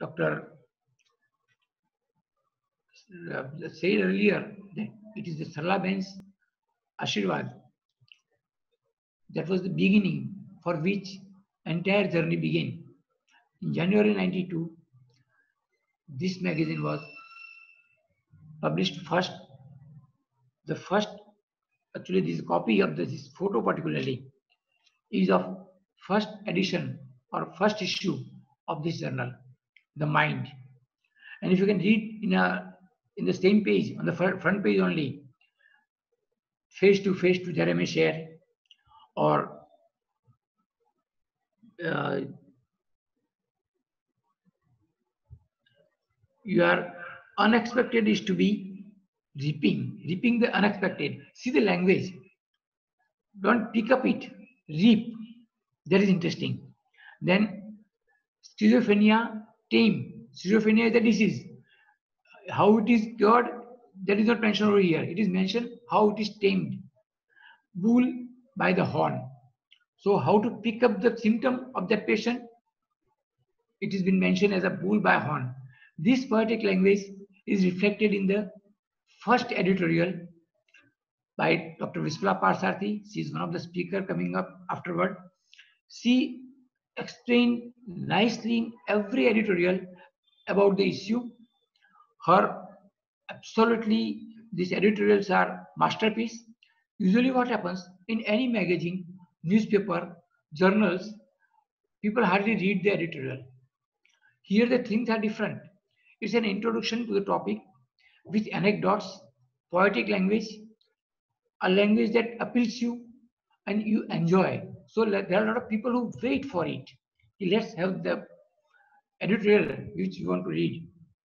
Dr. said earlier that it is the Sarlaben's Ashirwad that was the beginning for which entire journey began. In January 92, this magazine was published first. The first, actually, this copy of this photo particularly is of first edition or first issue of this journal, The Mind. And if you can read in the same page, on the front page only, face to Jeremy Share, or your unexpected is to be reaping the unexpected. See the language. Don't pick up it. Reap. That is interesting. Then schizophrenia, tame. Schizophrenia is a disease. How it is cured, that is not mentioned over here. It is mentioned how it is tamed. Bull by the horn. So how to pick up the symptom of that patient? It has been mentioned as a bull by horn. This poetic language is reflected in the first editorial by Dr. Vispala Parsarthi. She is one of the speakers coming up afterward. She explained nicely in every editorial about the issue. Her absolutely, these editorials are masterpiece. Usually what happens in any magazine, newspaper, journals, people hardly read the editorial. Here the things are different. It's an introduction to the topic with anecdotes, poetic language, a language that appeals you and you enjoy. So there are a lot of people who wait for it. Let's have the editorial which you want to read.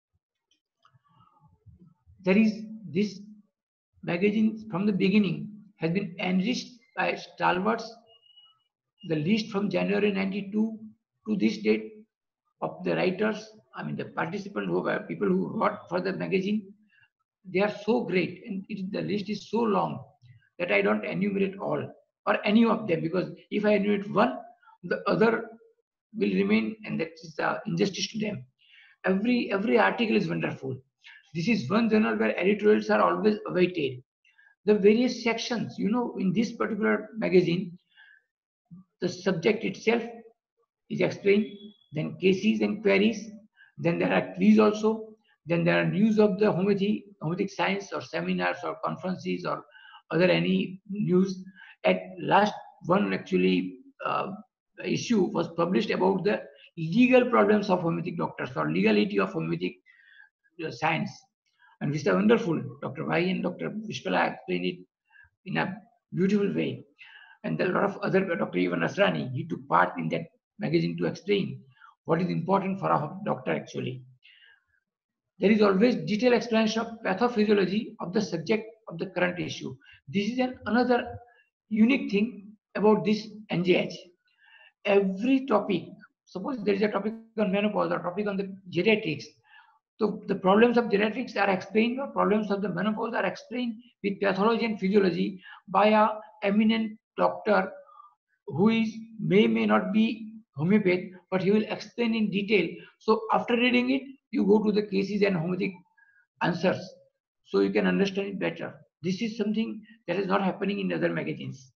There is this magazine from the beginning has been enriched by stalwarts. The list from January 92 to this date of the writers, I mean the participants who were people who wrote for the magazine, they are so great, and the list is so long that I don't enumerate all or any of them, because if I enumerate one, the other will remain, and that is injustice to them. Every article is wonderful. This is one journal where editorials are always awaited. The various sections, in this particular magazine, the subject itself is explained, then cases and queries, then there are quiz also, then there are news of the homeopathic science or seminars or conferences or other any news. At last, one actually issue was published about the legal problems of homeopathic doctors or legality of homeopathic science, and which are wonderful. Dr. Vai and Dr. Vishpala explained it in a beautiful way. And there are a lot of other, Dr. Ivan Nasrani, he took part in that magazine to explain what is important for a doctor actually. There is always detailed explanation of pathophysiology of the subject of the current issue. This is another unique thing about this NJH. Every topic, suppose there is a topic on menopause or topic on the geriatrics, so the problems of geriatrics are explained, or problems of the menopause are explained with pathology and physiology by a eminent doctor who is may not be homeopath, but he will explain in detail. So after reading it, you go to the cases and homeopathic answers, so you can understand it better. This is something that is not happening in other magazines.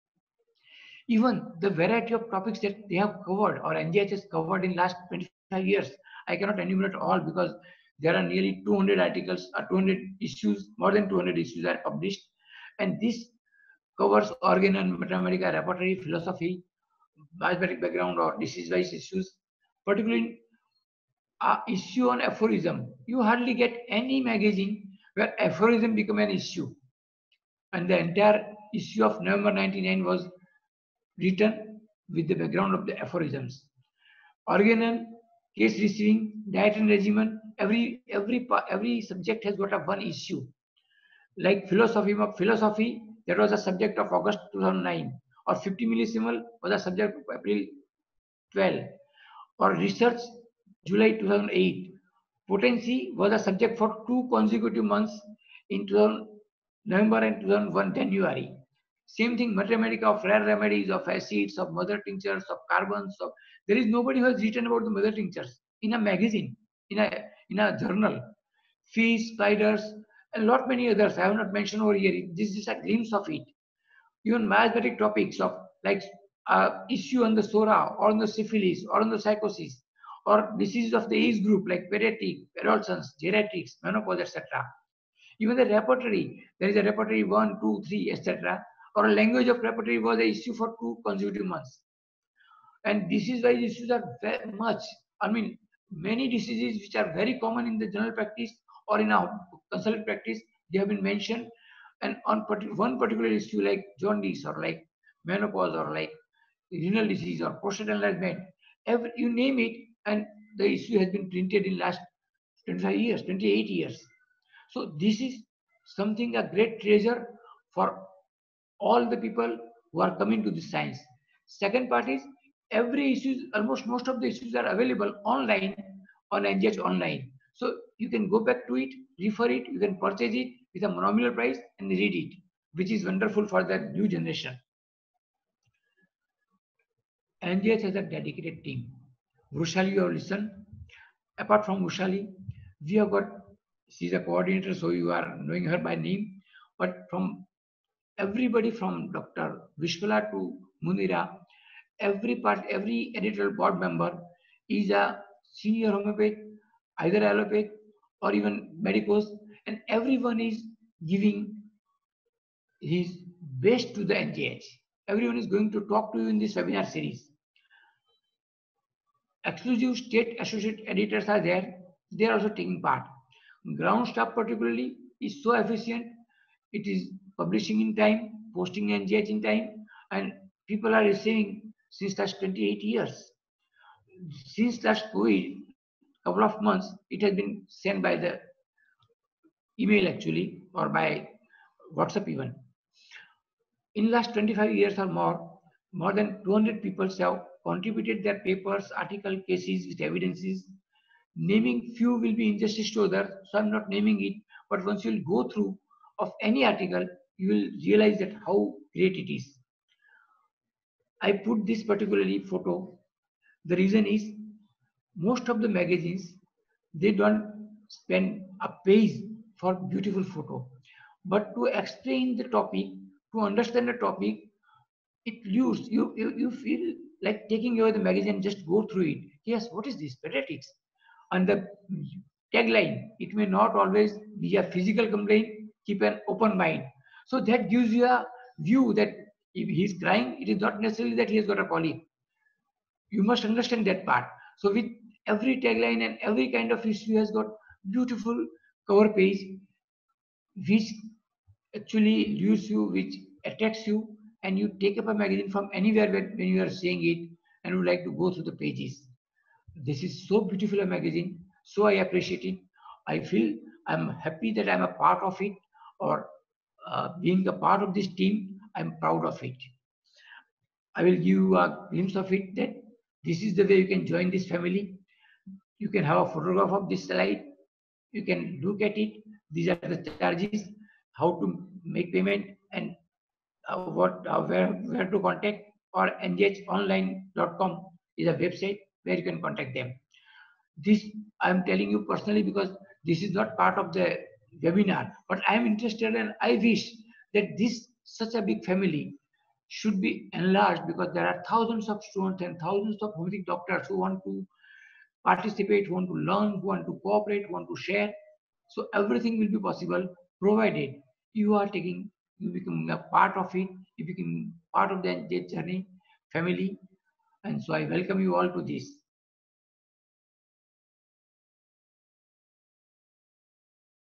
Even the variety of topics that they have covered or NJH has covered in last 25 years, I cannot enumerate all because there are nearly 200 articles or 200 issues, more than 200 issues are published. And this covers organ and mathematical repertory, philosophy, biometric background or disease-wise issues, particularly issue on aphorism. You hardly get any magazine where aphorism become an issue. And the entire issue of November 99 was written with the background of the aphorisms. Organal, case receiving, diet and regimen, every subject has got a one issue. Like philosophy, that was a subject of August 2009, or 50 millisimal was a subject of April 12, or research July 2008. Potency was a subject for 2 consecutive months in November and 2001 January. Same thing, mathematica of rare remedies, of acids, of mother tinctures, of carbons. There is nobody who has written about the mother tinctures in a magazine, in a journal. Fish, spiders, and lot many others. I have not mentioned over here. This is a glimpse of it. Even miasmatic topics of like issue on the SORA or on the syphilis or on the psychosis or diseases of the age group like pediatric, adolescents, geriatrics, menopause, etc. Even the repertory, there is a repertory 1, 2, 3, etc. Or a language of repertory was the issue for 2 consecutive months. And disease-wise issues are very much, I mean, many diseases which are very common in the general practice or in our consultant practice, they have been mentioned. And on one particular issue like jaundice or like menopause or like renal disease or prostate enlargement, you name it, and the issue has been printed in last 25 years, 28 years. So this is something a great treasure for all the people who are coming to this science. Second part is every issue, almost most of the issues are available online on NGH online. So you can go back to it, refer it, you can purchase it with a nominal price and read it, which is wonderful for the new generation. NGH has a dedicated team. Vrushali, you have listened. Apart from Vrushali, we have got, she's a coordinator, so you are knowing her by name. But from everybody from Dr. Vishwala to Munira, every editorial board member is a senior homeopath, either allopathic or even medicos, and everyone is giving his best to the NGH. Everyone is going to talk to you in this webinar series. Exclusive state associate editors are there. They are also taking part. Ground staff particularly is so efficient. It is publishing in time, posting NGH in time, and people are receiving since last 28 years. Since last COVID, couple of months, it has been sent by the email actually or by WhatsApp even. In last 25 years or more than 200 people have contributed their papers, article, cases with evidences. Naming few will be injustice to others, so I'm not naming it. But once you'll go through of any article, you will realize that how great it is. I put this particularly photo. The reason is most of the magazines, they don't spend a page for beautiful photo. But to explain the topic, to understand the topic, you feel like taking away the magazine, just go through it. Yes, what is this? Pediatrics. And the tagline, it may not always be a physical complaint, keep an open mind. So that gives you a view that if he's crying, it is not necessarily that he has got a colic. You must understand that part. So with every tagline and every kind of issue has got beautiful cover page, which actually lures you, which attracts you, and you take up a magazine from anywhere when you are seeing it and would like to go through the pages. This is so beautiful a magazine, so I appreciate it. I feel I'm happy that I'm a part of it, or being a part of this team, I'm proud of it. I will give you a glimpse of it that this is the way you can join this family. You can have a photograph of this slide. You can look at it. These are the charges, how to make payment, and where to contact. Or nhonline.com is a website where you can contact them. This I'm telling you personally because this is not part of the webinar, but I am interested and I wish that this such a big family should be enlarged, because there are thousands of students and thousands of homeopathic doctors who want to participate, who want to learn, who want to cooperate, who want to share. So everything will be possible provided you are taking, you become a part of it, you become part of the journey family. And so I welcome you all to this.